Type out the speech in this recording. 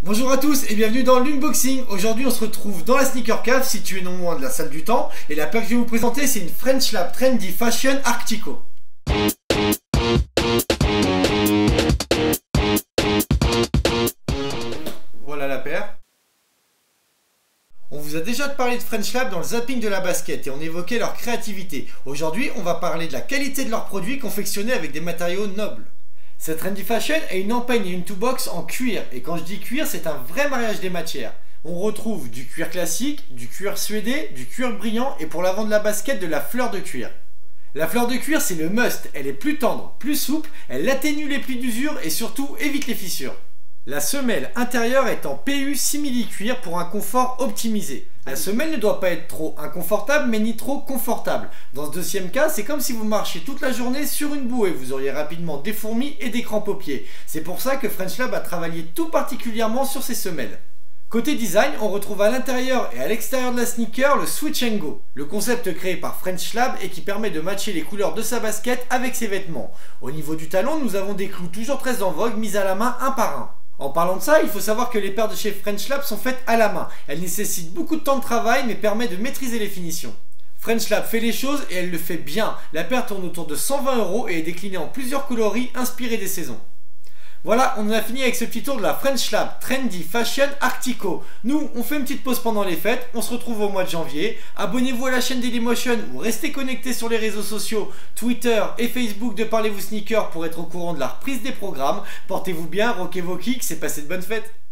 Bonjour à tous et bienvenue dans l'unboxing. Aujourd'hui on se retrouve dans la Sneaker Cave située non loin de la salle du temps. Et la paire que je vais vous présenter c'est une French Lab Trendy Fashion Arctico. Voilà la paire. On vous a déjà parlé de French Lab dans le zapping de la basket et on évoquait leur créativité. Aujourd'hui on va parler de la qualité de leurs produits confectionnés avec des matériaux nobles. Cette Trendy Fashion est une empeigne et une toolbox en cuir, et quand je dis cuir, c'est un vrai mariage des matières. On retrouve du cuir classique, du cuir suédé, du cuir brillant et pour l'avant de la basket de la fleur de cuir. La fleur de cuir c'est le must, elle est plus tendre, plus souple, elle atténue les plis d'usure et surtout évite les fissures. La semelle intérieure est en PU simili-cuir pour un confort optimisé. La semelle ne doit pas être trop inconfortable mais ni trop confortable. Dans ce deuxième cas, c'est comme si vous marchiez toute la journée sur une bouée, vous auriez rapidement des fourmis et des crampes aux pieds. C'est pour ça que French Lab a travaillé tout particulièrement sur ces semelles. Côté design, on retrouve à l'intérieur et à l'extérieur de la sneaker le Switch and Go, le concept créé par French Lab et qui permet de matcher les couleurs de sa basket avec ses vêtements. Au niveau du talon, nous avons des clous toujours très en vogue mis à la main un par un. En parlant de ça, il faut savoir que les paires de chez French Lab sont faites à la main. Elles nécessitent beaucoup de temps de travail mais permettent de maîtriser les finitions. French Lab fait les choses et elle le fait bien. La paire tourne autour de 120 € et est déclinée en plusieurs coloris inspirés des saisons. Voilà, on en a fini avec ce petit tour de la French Lab Trendy Fashion Arctico. Nous, on fait une petite pause pendant les fêtes, on se retrouve au mois de janvier. Abonnez-vous à la chaîne Dailymotion ou restez connectés sur les réseaux sociaux, Twitter et Facebook de Parlez-vous Sneakers pour être au courant de la reprise des programmes. Portez-vous bien, rockez vos kicks et passez de bonnes fêtes.